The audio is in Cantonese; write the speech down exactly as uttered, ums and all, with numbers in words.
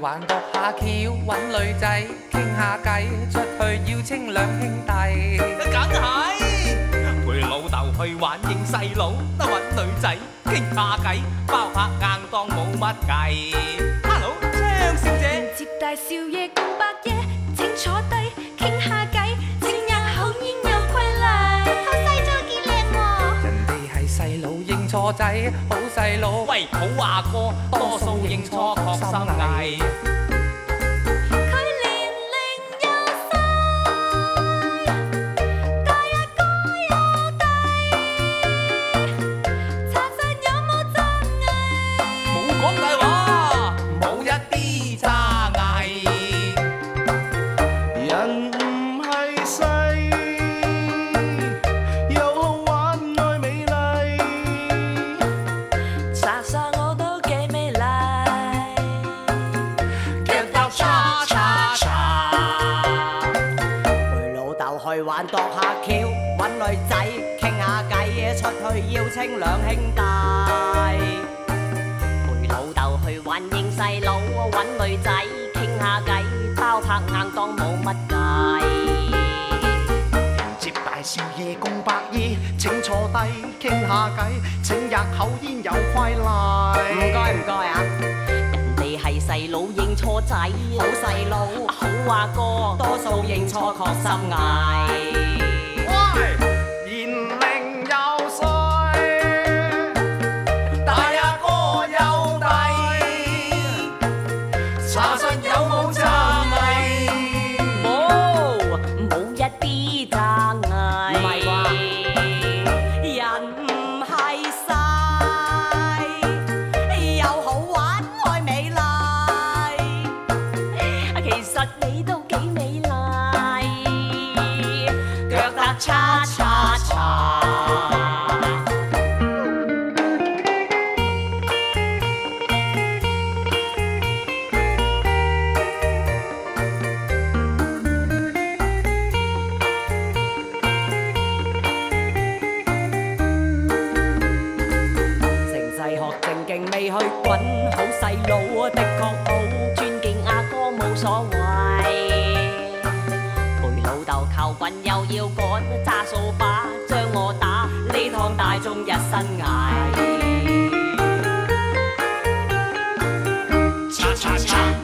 玩度下橋，揾女仔傾下偈，出去邀請兩兄弟。 梗係陪老豆去玩認細佬，得揾女仔傾下偈，包客硬當冇乜計。Hello， 張小姐， 接大少爺共伯爺，請坐低傾下偈，整日口煙有規例。後世都幾靚喎。 人哋係細佬認錯仔，好細佬。 喂，好阿哥，多數認錯確心藝。 玩度下橋，揾女仔傾下偈，出去邀請兩兄弟。陪老豆去玩認細佬，揾女仔傾下偈，包拍硬當冇乜計。 接大少爺共伯爺，請坐低傾下偈，整日口煙有規例。 唔該唔該啊！人哋係細佬認錯仔，好細佬，好阿哥，多數認錯確心藝。 年齡又歲，大阿哥又弟，查實有冇爭議？ 冇，冇一啲爭議。唔係啩？人唔係細，又好玩愛美麗，其實你都幾美麗，腳踏叉叉叉。正經未去滾，好細路的確好，尊敬阿哥冇所謂。陪老豆求棍又要趕，揸掃把將我打，呢趟大眾一身蟻。 叉叉叉。